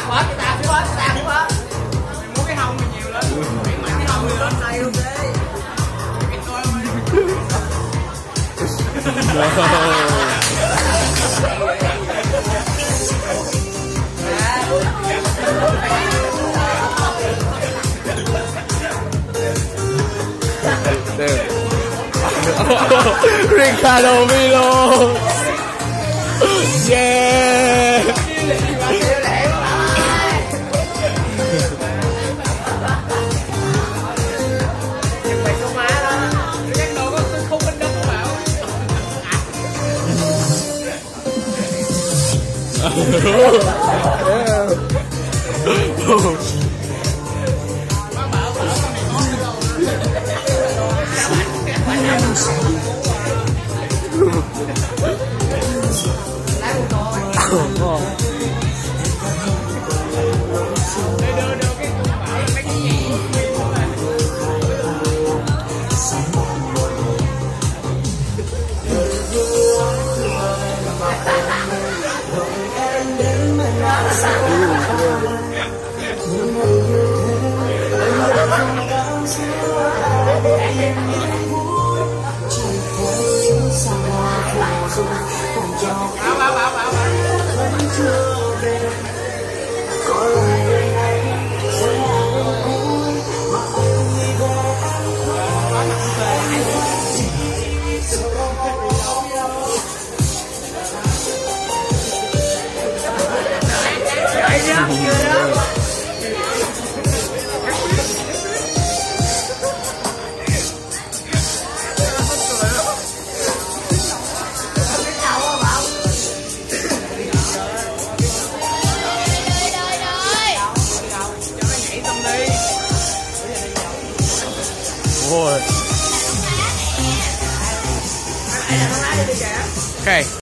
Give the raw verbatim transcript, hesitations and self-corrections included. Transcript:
bớt cái tao xíu bớt cái tao xíu bớt. Mày muốn cái hông mày nhiều lên. Cái hông mày lên đây luôn đi. Cái coi Ricardo Milo. Yeah. Okay.